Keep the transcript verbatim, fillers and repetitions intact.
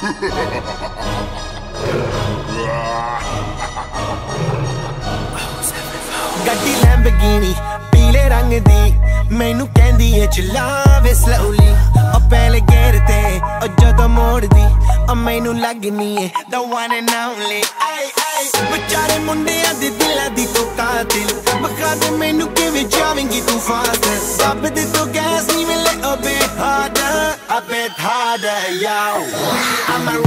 ਗੱਡੀ ਲੈਂਬਗੀਨੀ ਪੀਲੇ ਰੰਗ ਦੀ ਮੈਨੂੰ ਕਹਿੰਦੀ ਏ ਚਲਾਵੇ slowly ਉਹ ਪਹਿਲੇ ਗੇਰ ਤੇ ਉਹ ਜਦੋਂ ਮੋੜਦੀ ਉਹ ਮੈਨੂੰ ਲੱਗਨੀ ਏ the one and only ay ay ਵਿਚਾਰੇ ਮੁੰਡਿਆਂ ਦੇ ਦਿਲਾਂ ਦੀ ਤੂੰ ਕਾਤਿਲ ਬਖਾ ਦੇ ਮੈਨੂੰ ਕਿਵੇਂ ਜਾਵੇਂਗੀ ਤੂੰ ਫਾਸਟ ਸਭ ਦੇ ਤੋਂ ਗੈਸ ਨਹੀਂ ਮਿਲੇ a bit harder a bit harder yo I'm a